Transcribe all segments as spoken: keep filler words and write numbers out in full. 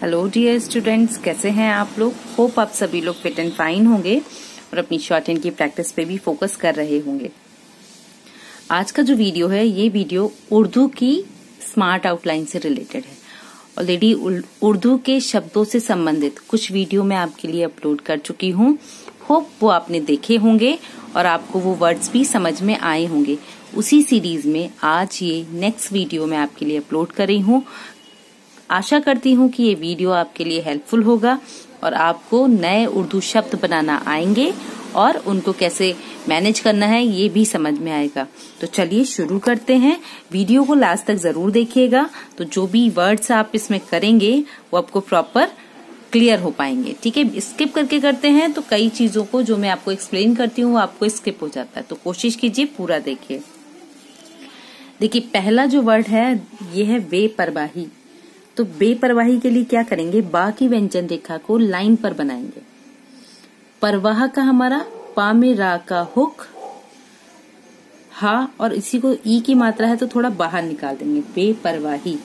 Hello dear students, कैसे हैं आप लोग। होप आप सभी लोग फिट एंड फाइन होंगे और अपनी शॉर्ट हैंड की प्रैक्टिस पे भी फोकस कर रहे होंगे। आज का जो वीडियो है ये वीडियो उर्दू की स्मार्ट आउटलाइन से रिलेटेड है। ऑलरेडी उर्दू के शब्दों से संबंधित कुछ वीडियो मैं आपके लिए अपलोड कर चुकी हूँ। होप वो आपने देखे होंगे और आपको वो वर्ड्स भी समझ में आए होंगे। उसी सीरीज में आज ये नेक्स्ट वीडियो मैं आपके लिए अपलोड कर रही हूँ। आशा करती हूँ कि ये वीडियो आपके लिए हेल्पफुल होगा और आपको नए उर्दू शब्द बनाना आएंगे और उनको कैसे मैनेज करना है ये भी समझ में आएगा। तो चलिए शुरू करते हैं। वीडियो को लास्ट तक जरूर देखिएगा, तो जो भी वर्ड्स आप इसमें करेंगे वो आपको प्रॉपर क्लियर हो पाएंगे। ठीक है, स्किप करके करते हैं तो कई चीजों को जो मैं आपको एक्सप्लेन करती हूँ वो आपको स्किप हो जाता है, तो कोशिश कीजिए पूरा देखिए। देखिए, पहला जो वर्ड है ये है बेपरवाही। तो बेपरवाही के लिए क्या करेंगे, बा की व्यंजन रेखा को लाइन पर बनाएंगे। परवाह का हमारा पा में रा का हुक, हा और इसी को ई की मात्रा है तो थोड़ा बाहर निकाल देंगे, बेपरवाही।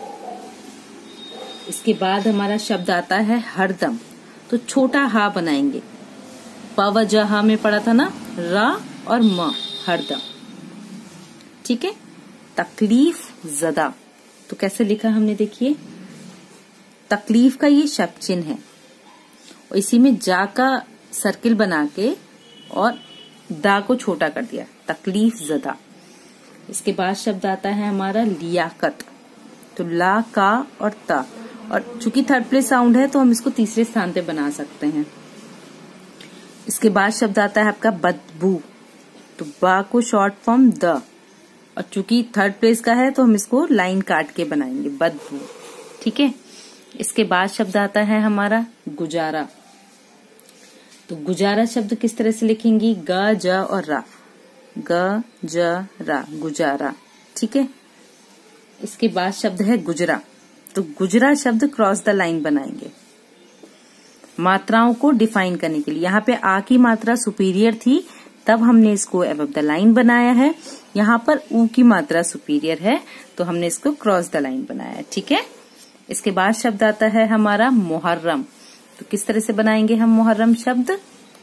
इसके बाद हमारा शब्द आता है हरदम। तो छोटा हा बनाएंगे, पवजहा में पड़ा था ना, रा और म, हरदम। ठीक है। तकलीफ ज़दा, तो कैसे लिखा हमने, देखिए तकलीफ का ये शब्द चिन्ह है और इसी में जा का सर्किल बना के और दा को छोटा कर दिया, तकलीफ ज़दा। इसके बाद शब्द आता है हमारा लियाकत। तो ला का और ता, और चूंकि थर्ड प्लेस साउंड है तो हम इसको तीसरे स्थान पे बना सकते हैं। इसके बाद शब्द आता है आपका बदबू। तो बा को शॉर्ट फॉर्म द, और चूंकि थर्ड प्लेस का है तो हम इसको लाइन काट के बनाएंगे, बदबू। ठीक है। इसके बाद शब्द आता है हमारा गुजारा। तो गुजारा शब्द किस तरह से लिखेंगी, ग ज और रा, ग ज रा, गुजारा। ठीक है। इसके बाद शब्द है गुजरा। तो गुजरा शब्द क्रॉस द लाइन बनाएंगे मात्राओं को डिफाइन करने के लिए। यहाँ पे आ की मात्रा सुपीरियर थी तब हमने इसको अबव द लाइन बनाया है। यहाँ पर ऊ की मात्रा सुपीरियर है तो हमने इसको क्रॉस द लाइन बनाया है। ठीक है। इसके बाद शब्द आता है हमारा मुहर्रम। तो किस तरह से बनाएंगे हम मुहर्रम शब्द,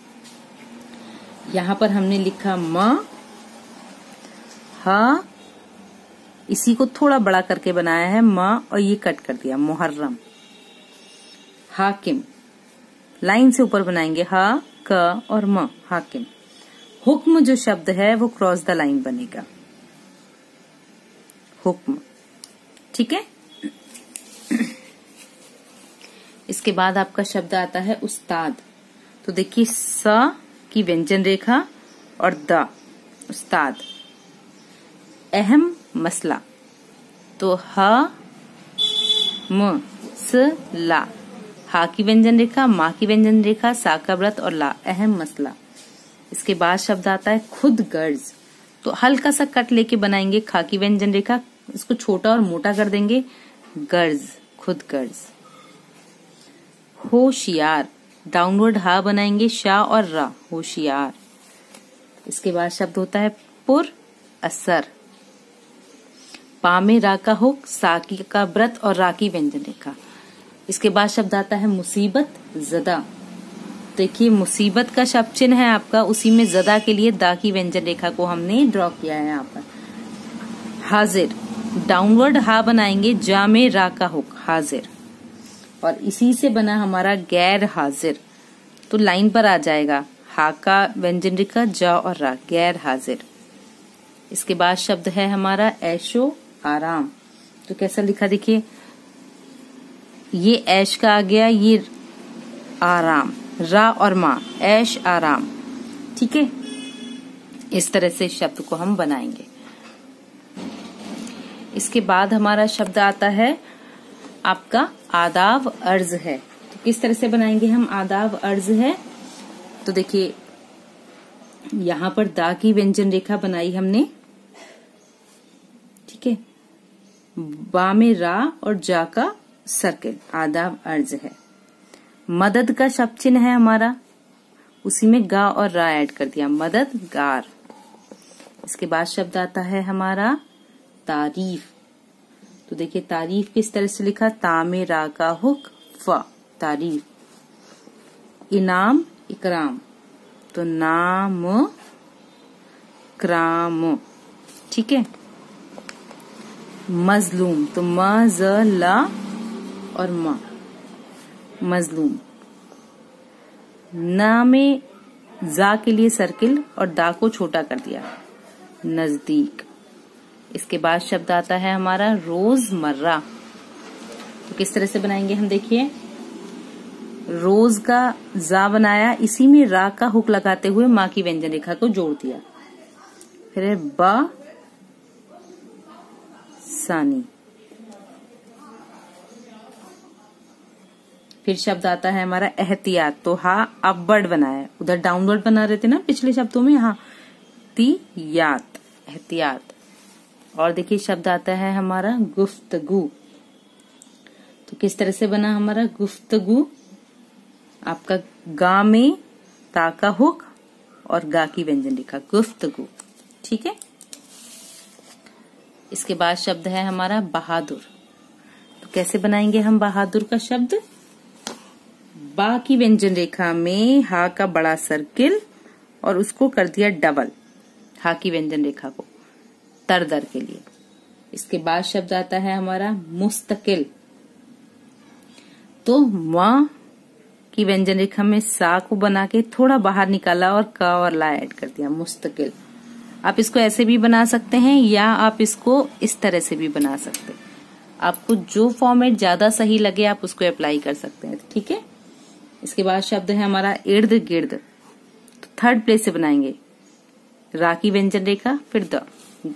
यहाँ पर हमने लिखा म, हा, इसी को थोड़ा बड़ा करके बनाया है म और ये कट कर दिया, मुहर्रम। हाकिम, लाइन से ऊपर बनाएंगे, हा, क और म, हाकिम। हुक्म जो शब्द है वो क्रॉस द लाइन बनेगा, हुक्म। ठीक है। इसके बाद आपका शब्द आता है उस्ताद। तो देखिए, स की व्यंजन रेखा और द, उस्ताद। अहम मसला। तो ह म स ला, हा की व्यंजन रेखा, मा की व्यंजन रेखा, सा का व्रत और ला, अहम मसला। इसके बाद शब्द आता है खुद गर्ज। तो हल्का सा कट लेके बनाएंगे, खा की व्यंजन रेखा, इसको छोटा और मोटा कर देंगे, गर्ज, खुद गर्ज। होशियार, डाउनवर्ड हा बनाएंगे, शा और रा, होशियार। इसके बाद शब्द होता है पुर असर। पा में रा का हुक, सा की का व्रत और रा की व्यंजन रेखा। इसके बाद शब्द आता है मुसीबत ज़दा। देखिए, मुसीबत का शब्द चिन्ह है आपका, उसी में ज़दा के लिए दा की व्यंजन रेखा को हमने ड्रॉ किया है यहाँ पर। हाजिर, डाउनवर्ड हा बनाएंगे, जा में रा का हुक, हाजिर। और इसी से बना हमारा गैर हाजिर। तो लाइन पर आ जाएगा, हा का व्यंजन रेखा, जा और रा, गैर हाजिर। इसके बाद शब्द है हमारा ऐशो आराम। तो कैसा लिखा, देखिए ये ऐश का आ गया, ये आराम, रा और मा, ऐश आराम। ठीक है। इस तरह से शब्द को हम बनाएंगे। इसके बाद हमारा शब्द आता है आपका आदाब अर्ज है। तो किस तरह से बनाएंगे हम आदाब अर्ज है, तो देखिए यहाँ पर दा की व्यंजन रेखा बनाई हमने। ठीक है। बा में रा और जा का सर्किल, आदाब अर्ज है। मदद का शब्द चिन्ह है हमारा, उसी में गा और रा ऐड कर दिया, मददगार। इसके बाद शब्द आता है हमारा तारीफ। तो देखिए तारीफ किस तरह से लिखा, ता में रा का हुक, फ तारीफ। इनाम इकराम, तो नाम क्राम, ठीक है। मजलूम, तो म ज ला और म, मजलूम। ना में जा के लिए सर्किल और दा को छोटा कर दिया, नजदीक। इसके बाद शब्द आता है हमारा रोजमर्रा। तो किस तरह से बनाएंगे हम, देखिए। रोज का जा बनाया, इसी में रा का हुक लगाते हुए माँ की व्यंजन रेखा को जोड़ दिया। फिर है बा सानी। फिर शब्द आता है हमारा एहतियात। तो हा अपवर्ड बनाया, उधर डाउनवर्ड बना रहे थे ना पिछले शब्दों में, यहाँ ती यात, एहतियात। और देखिए शब्द आता है हमारा गुफ्तगू। तो किस तरह से बना हमारा गुफ्तगू, आपका गा में ता का हुक और गा की व्यंजन रेखा, गुफ्तगू, ठीक है। इसके बाद शब्द है हमारा बहादुर। तो कैसे बनाएंगे हम बहादुर का शब्द, बा की व्यंजन रेखा में हा का बड़ा सर्किल और उसको कर दिया डबल, हा की व्यंजन रेखा को तर दर के लिए। इसके बाद शब्द आता है हमारा मुस्तकिल। तो माँ की व्यंजन रेखा में सा को बना के थोड़ा बाहर निकाला और का और ला ऐड कर दिया, मुस्तकिल। आप इसको ऐसे भी बना सकते हैं या आप इसको इस तरह से भी बना सकते हैं। आपको जो फॉर्मेट ज्यादा सही लगे आप उसको अप्लाई कर सकते हैं, ठीक है। इसके बाद शब्द है हमारा इर्द गिर्द। तो थर्ड प्लेस से बनाएंगे, रा की व्यंजन रेखा फिर द,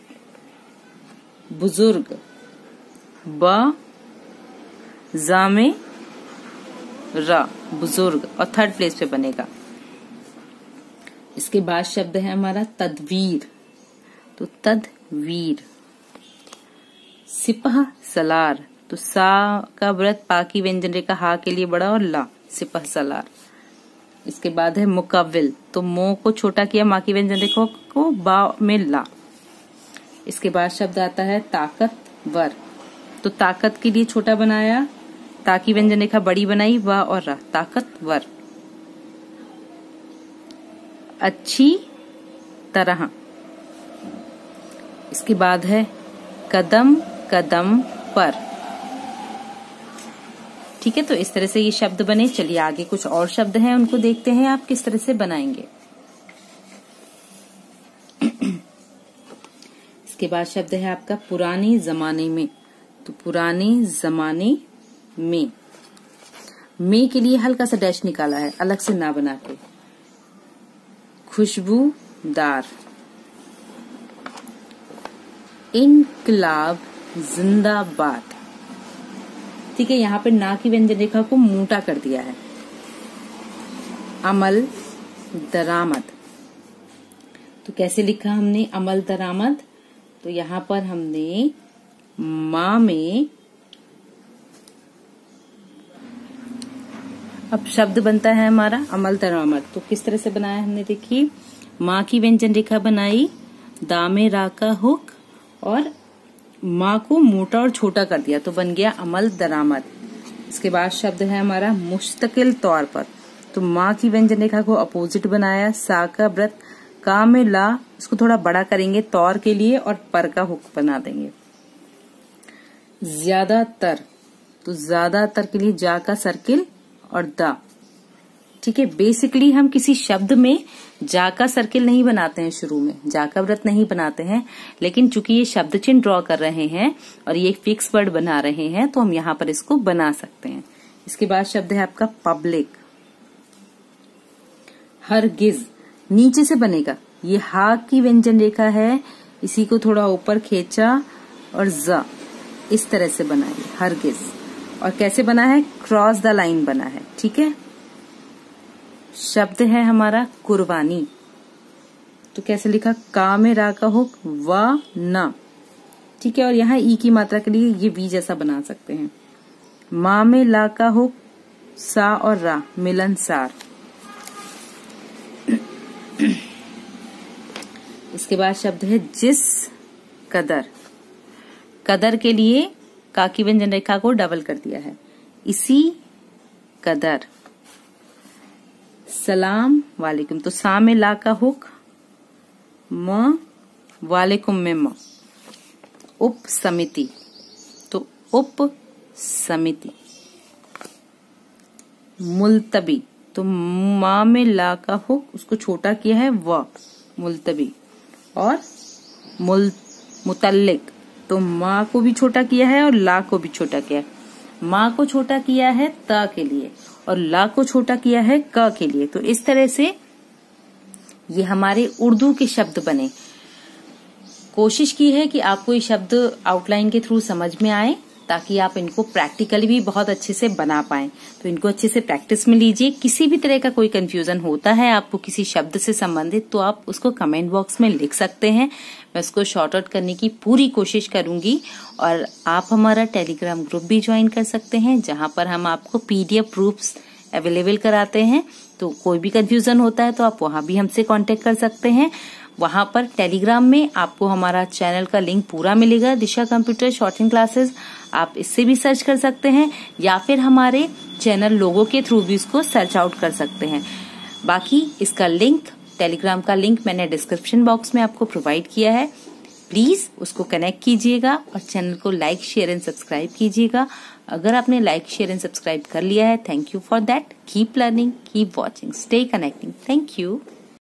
बुजुर्ग, ब जा में रा, बुजुर्ग, और थर्ड प्लेस पे बनेगा। इसके बाद शब्द है हमारा तदवीर। तो तदवीर। सिपह सलार। तो सा का व्रत पा की व्यंजन रेखा हा के लिए बड़ा और ला, सिपह सलार। इसके बाद है मुकव्विल। तो मो को छोटा किया, माँ की व्यंजन रेखा को बा में ला। इसके बाद शब्द आता है ताकतवर। तो ताकत के लिए छोटा बनाया, ता की व्यंजन रेखा बड़ी बनाई, व और रा, ताकतवर। अच्छी तरह। इसके बाद है कदम कदम पर, ठीक है। तो इस तरह से ये शब्द बने। चलिए आगे कुछ और शब्द हैं, उनको देखते हैं आप किस तरह से बनाएंगे। इसके बाद शब्द है आपका पुराने जमाने में। तो पुराने जमाने में, में के लिए हल्का सा डैश निकाला है, अलग से ना बना के। खुशबूदार। इनकलाब जिंदाबाद, ठीक है। यहाँ पे ना की व्यंजन रेखा को मोटा कर दिया है। अमल दरामद। तो कैसे लिखा हमने अमल दरामद, तो यहाँ पर हमने माँ में, अब शब्द बनता है हमारा अमल दरामद। तो किस तरह से बनाया हमने, देखिए। माँ की व्यंजन रेखा बनाई, दा में रा का हुक और माँ को मोटा और छोटा कर दिया, तो बन गया अमल दरामद। इसके बाद शब्द है हमारा मुस्तकिल तौर पर। तो माँ की व्यंजन रेखा को अपोजिट बनाया, सा का व्रत का में ला, इसको थोड़ा बड़ा करेंगे तौर के लिए और पर का हुक बना देंगे। ज्यादातर। तो ज्यादातर के लिए जा का सर्किल और दा, ठीक है। बेसिकली हम किसी शब्द में जा का सर्किल नहीं बनाते हैं, शुरू में जा का व्रत नहीं बनाते हैं, लेकिन चूंकि ये शब्द चिन्ह ड्रॉ कर रहे हैं और ये फिक्स वर्ड बना रहे हैं तो हम यहाँ पर इसको बना सकते हैं। इसके बाद शब्द है आपका पब्लिक। हरगिज, नीचे से बनेगा, ये हा की व्यंजन रेखा है, इसी को थोड़ा ऊपर खींचा और जा, इस तरह से बनाइए हरगिज। और कैसे बना है, क्रॉस द लाइन बना है, ठीक है। शब्द है हमारा कुर्बानी। तो कैसे लिखा, का में रा का हुक व न, ठीक है। और यहाँ ई की मात्रा के लिए ये वी जैसा बना सकते हैं। माँ में ला का हुक, सा और रा, मिलनसार। इसके बाद शब्द है जिस कदर। कदर के लिए का की व्यंजन रेखा को डबल कर दिया है, इसी कदर। सलाम वालेकुम, तो सा में ला का हुक, म वालेकुम में म। उप समिति, तो उप समिति। मुल्तबी, तो माँ में ला का हुक, उसको छोटा किया है व, मुल्तबी। और मुल मुतल्लिक, तो माँ को भी छोटा किया है और ला को भी छोटा किया है। माँ को छोटा किया है त के लिए और ला को छोटा किया है क के लिए। तो इस तरह से ये हमारे उर्दू के शब्द बने। कोशिश की है कि आपको ये शब्द आउटलाइन के थ्रू समझ में आए, ताकि आप इनको प्रैक्टिकली भी बहुत अच्छे से बना पाएं। तो इनको अच्छे से प्रैक्टिस में लीजिए। किसी भी तरह का कोई कंफ्यूजन होता है आपको किसी शब्द से संबंधित, तो आप उसको कमेंट बॉक्स में लिख सकते हैं। मैं उसको शॉर्ट आउट करने की पूरी कोशिश करूंगी। और आप हमारा टेलीग्राम ग्रुप भी ज्वाइन कर सकते हैं, जहां पर हम आपको पीडीएफ प्रूफ्स अवेलेबल कराते हैं। तो कोई भी कंफ्यूजन होता है तो आप वहां भी हमसे कांटेक्ट कर सकते हैं। वहां पर टेलीग्राम में आपको हमारा चैनल का लिंक पूरा मिलेगा, दिशा कंप्यूटर शॉर्टिंग क्लासेस। आप इससे भी सर्च कर सकते हैं या फिर हमारे चैनल लोगों के थ्रू भी इसको सर्च आउट कर सकते हैं। बाकी इसका लिंक, टेलीग्राम का लिंक मैंने डिस्क्रिप्शन बॉक्स में आपको प्रोवाइड किया है। प्लीज उसको कनेक्ट कीजिएगा और चैनल को लाइक शेयर एंड सब्सक्राइब कीजिएगा। अगर आपने लाइक शेयर एंड सब्सक्राइब कर लिया है, thank you for that. Keep learning, keep watching, stay connecting. Thank you.